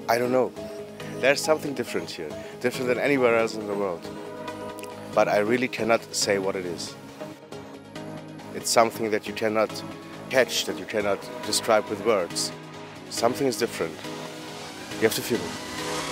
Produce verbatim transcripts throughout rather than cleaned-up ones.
I don't know. There's something different here, different than anywhere else in the world. But I really cannot say what it is. It's something that you cannot catch, that you cannot describe with words. Something is different. You have to feel it.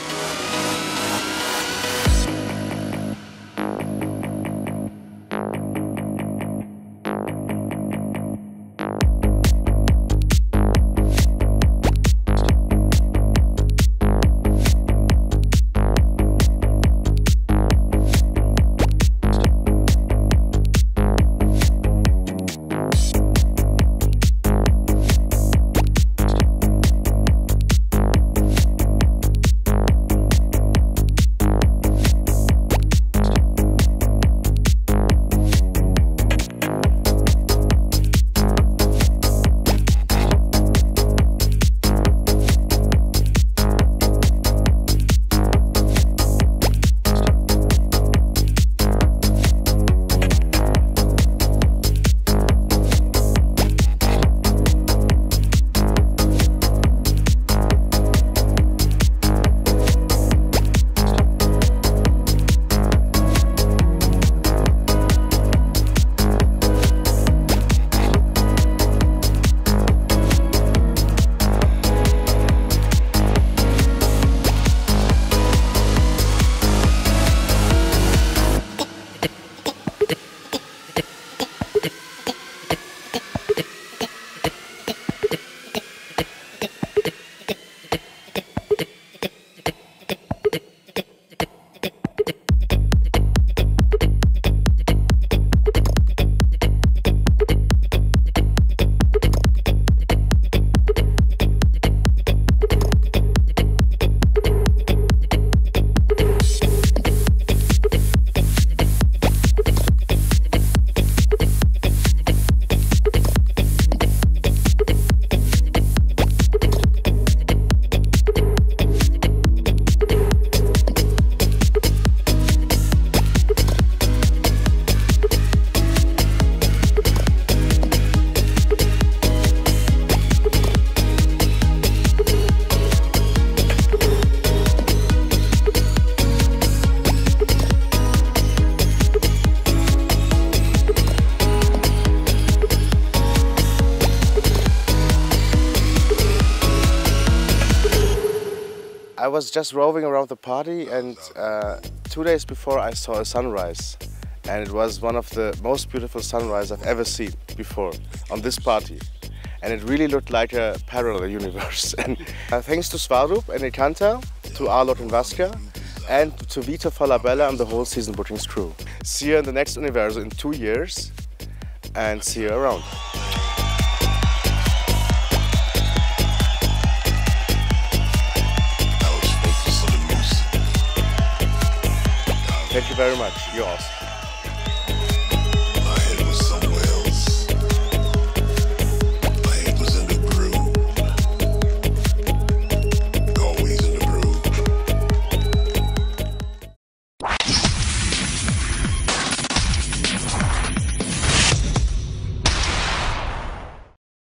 I was just roving around the party, and uh, two days before I saw a sunrise, and it was one of the most beautiful sunrises I've ever seen before on this party, and it really looked like a parallel universe. And uh, thanks to Svardrup and Ekanta, to Arlott and Vasca, and to Vito Falabella and the whole Season Bookings crew. See you in the next Universo in two years, and see you around. Thank you very much. You're awesome.